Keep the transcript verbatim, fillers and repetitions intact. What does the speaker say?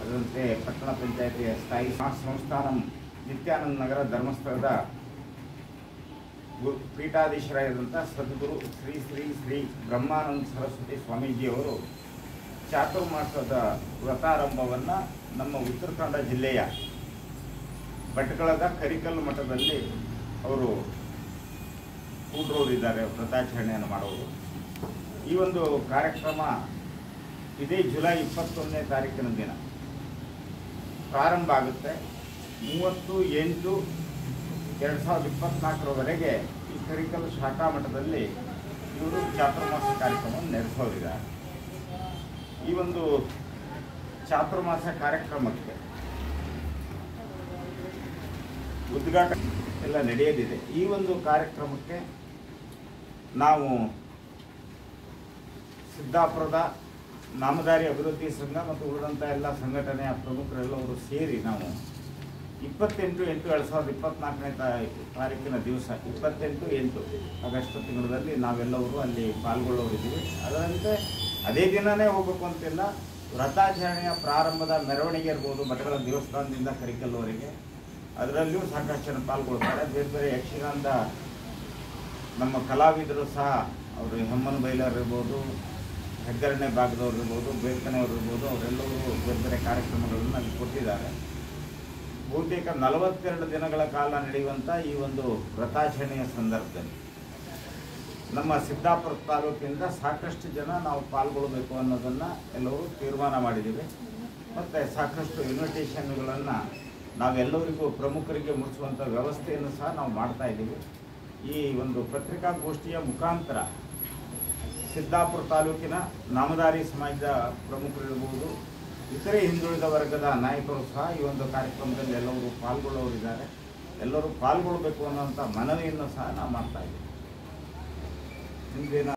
ಸೇರಿದಂತೆ ಪಟ್ಟಣ ಪಂಚಾಯಿತಿಯ ಸ್ಥಾಯಿ ಸಂಸ್ಥಾನ ನಿತ್ಯಾನಂದ ನಗರ ಧರ್ಮಸ್ಥಳದ ಪೀಠಾಧೀಶರಾಗಿದ್ದಂಥ ಸದ್ಗುರು ಶ್ರೀ ಶ್ರೀ ಶ್ರೀ ಬ್ರಹ್ಮಾನಂದ ಸರಸ್ವತಿ ಸ್ವಾಮೀಜಿಯವರು ಚಾತುರ್ಮಾಸದ ವ್ರತಾರಂಭವನ್ನು ನಮ್ಮ ಉತ್ತರ ಕನ್ನಡ ಜಿಲ್ಲೆಯ ಭಟ್ಕಳದ ಕರಿಕಲ್ಲು ಮಠದಲ್ಲಿ ಅವರು ಕೂಡ್ರೋರಿದ್ದಾರೆ ವ್ರತಾಚರಣೆಯನ್ನು ಮಾಡೋರು. ಈ ಒಂದು ಕಾರ್ಯಕ್ರಮ ಇದೇ ಜುಲೈ ಇಪ್ಪತ್ತೊಂದನೇ ತಾರೀಕಿನ ದಿನ ಪ್ರಾರಂಭ ಆಗುತ್ತೆ. ಮೂವತ್ತು ಎಂಟು ಎರಡು ಸಾವಿರದ ಇಪ್ಪತ್ತ್ನಾಲ್ಕರವರೆಗೆ ಈ ಕರಿಕಲ್ಲು ಶಾಖಾ ಮಠದಲ್ಲಿ ಇವರು ಚಾತುರ್ಮಾಸ ಕಾರ್ಯಕ್ರಮವನ್ನು ನಡೆಸೋರಿದ್ದಾರೆ. ಈ ಒಂದು ಚಾತುರ್ಮಾಸ ಕಾರ್ಯಕ್ರಮಕ್ಕೆ ಉದ್ಘಾಟನೆ ಎಲ್ಲ ನಡೆಯಲಿದೆ. ಈ ಒಂದು ಕಾರ್ಯಕ್ರಮಕ್ಕೆ ನಾವು ಸಿದ್ದಾಪುರದ ನಾಮಧಾರಿ ಅಭಿವೃದ್ಧಿ ಸಂಘ ಮತ್ತು ಉಳಿದಂಥ ಎಲ್ಲ ಸಂಘಟನೆಯ ಪ್ರಮುಖರೆಲ್ಲವರು ಸೇರಿ ನಾವು ಇಪ್ಪತ್ತೆಂಟು ಎಂಟು ಎರಡು ಸಾವಿರದ ಇಪ್ಪತ್ತ್ನಾಲ್ಕನೇ ತಾರೀಕಿನ ದಿವಸ ಇಪ್ಪತ್ತೆಂಟು ಎಂಟು ಆಗಸ್ಟ್ ತಿಂಗಳಲ್ಲಿ ನಾವೆಲ್ಲವರು ಅಲ್ಲಿ ಪಾಲ್ಗೊಳ್ಳೋರಿದ್ದೀವಿ. ಅದರಂತೆ ಅದೇ ದಿನವೇ ಹೋಗಬೇಕು ಅಂತಿಲ್ಲ. ವ್ರತಾಚರಣೆಯ ಪ್ರಾರಂಭದ ಮೆರವಣಿಗೆ ಇರ್ಬೋದು ಮಠಗಳ ದೇವಸ್ಥಾನದಿಂದ ಕರಿಕಲ್ಲುವರೆಗೆ, ಅದರಲ್ಲಿಯೂ ಸಾಕಷ್ಟು ಜನ ಪಾಲ್ಗೊಳ್ತಾರೆ. ಬೇರೆ ಬೇರೆ ಯಕ್ಷಗಾನದ ನಮ್ಮ ಕಲಾವಿದರು ಸಹ ಅವರು ಹೆಮ್ಮನ ಬೈಲರ್ ಇರ್ಬೋದು, ಹೆಗ್ಗರಣೆ ಭಾಗದವ್ರು ಇರ್ಬೋದು, ಬೇರ್ಕನೆಯವರು ಇರ್ಬೋದು, ಅವರೆಲ್ಲರೂ ಬೇರೆ ಬೇರೆ ಕಾರ್ಯಕ್ರಮಗಳನ್ನು ಅಲ್ಲಿ ಕೊಟ್ಟಿದ್ದಾರೆ. ಬಹುತೇಕ ನಲವತ್ತೆರಡು ದಿನಗಳ ಕಾಲ ನಡೆಯುವಂಥ ಈ ಒಂದು ವ್ರತಾಚರಣೆಯ ಸಂದರ್ಭದಲ್ಲಿ ನಮ್ಮ ಸಿದ್ದಾಪುರ ತಾಲೂಕಿನಿಂದ ಸಾಕಷ್ಟು ಜನ ನಾವು ಪಾಲ್ಗೊಳ್ಳಬೇಕು ಅನ್ನೋದನ್ನು ಎಲ್ಲರೂ ತೀರ್ಮಾನ ಮಾಡಿದ್ದೀವಿ. ಮತ್ತು ಸಾಕಷ್ಟು ಇನ್ವಿಟೇಷನ್ಗಳನ್ನು ನಾವೆಲ್ಲರಿಗೂ ಪ್ರಮುಖರಿಗೆ ಮುಟ್ಟಿಸುವಂಥ ವ್ಯವಸ್ಥೆಯನ್ನು ಸಹ ನಾವು ಮಾಡ್ತಾ ಇದ್ದೀವಿ. ಈ ಒಂದು ಪತ್ರಿಕಾಗೋಷ್ಠಿಯ ಮುಖಾಂತರ ಸಿದ್ದಾಪುರ ತಾಲೂಕಿನ ನಾಮಧಾರಿ ಸಮಾಜದ ಪ್ರಮುಖರಿರ್ಬೋದು, ಇತರೆ ಹಿಂದುಳಿದ ವರ್ಗದ ನಾಯಕರು ಸಹ ಈ ಒಂದು ಕಾರ್ಯಕ್ರಮದಲ್ಲಿ ಎಲ್ಲರೂ ಪಾಲ್ಗೊಳ್ಳೋರಿದ್ದಾರೆ. ಎಲ್ಲರೂ ಪಾಲ್ಗೊಳ್ಳಬೇಕು ಅನ್ನೋಂಥ ಮನವಿಯನ್ನು ಸಹ ನಾವು ಮಾಡ್ತಾ ಇದ್ದೀವಿ.